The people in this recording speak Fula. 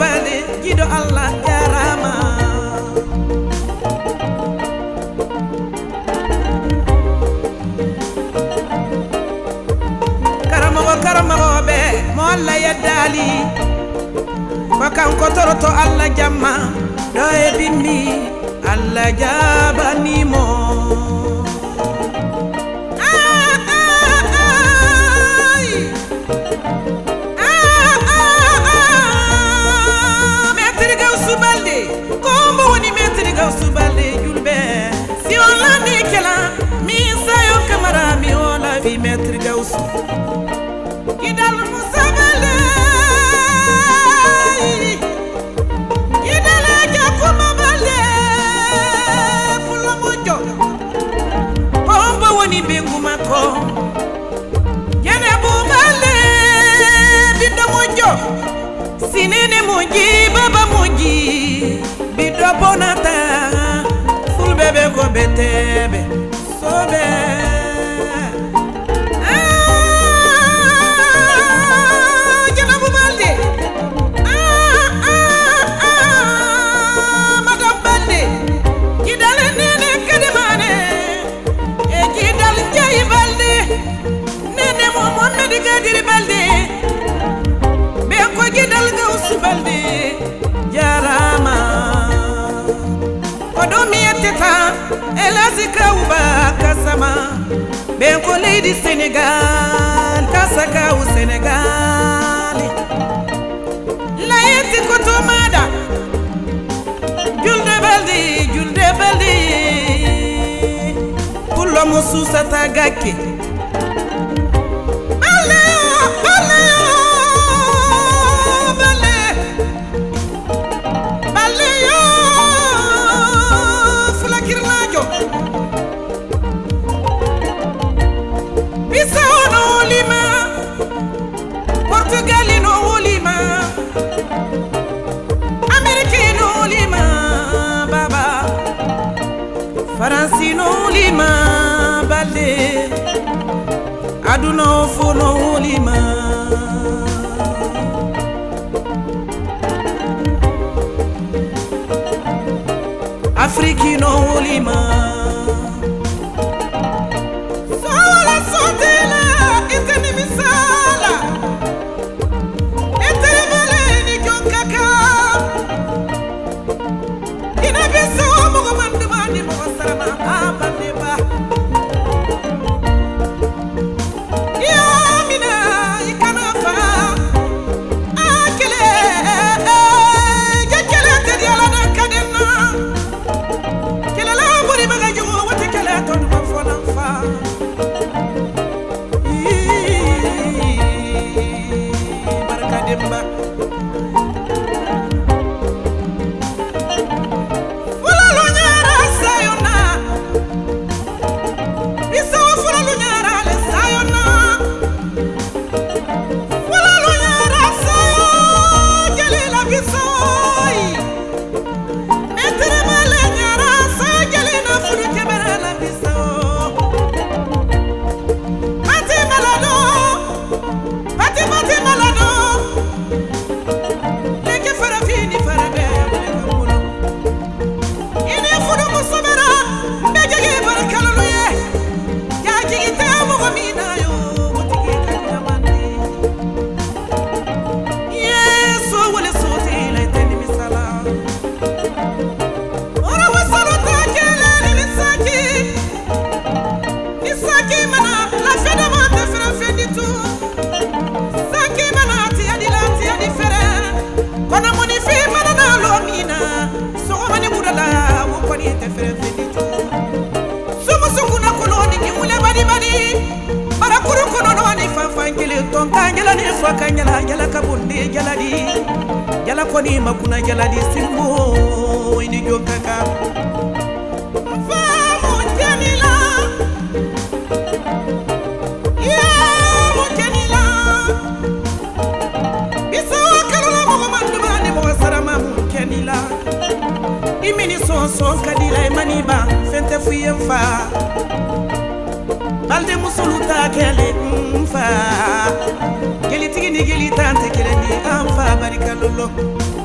Balde jiɗo Allah jarama karamoɓe mo Allah yeddali ko kanko toroto Allah jamma ɗo e bimbi Allah jabanimo Maître Gawsu Balde kombo woni Maître Gawsu Balde julɓe si on landi kela mi sayo camara mi ola wi Maître Gawsu Kidal Moussa Balde Kidal Jakuma Balde Pulo mojo kombo woni bengu makko Yene bu Balde bido mojo Sinene moji baba moji bido bonata fulbebe ko betebe sobe Ben ko leydi Sénégal kasaka u Sénégal layeti ko to mada julde baldi pullo mo susata gakke Faransino lima Balde aduna fono lima Afrikino lima Sola sotela iteni misala etebele ni jonkaka ina biso mo mandumani mo sarama Balde ba ya mina ikana fa akele jakele tedi ala na kadena kele la buri baga jogo wati kele to ma fona fa barka demba Jala kabundi jaladi jala koni makuna jaladi simbo ini jokaka famo janila ya mo janila bisa kala mo mandumani mo sarama mo janila imini so kadila maniba fente fuyem fa Balde musuluta kele mfa Geli tigi ni geli tante kele ni amfa barika lolo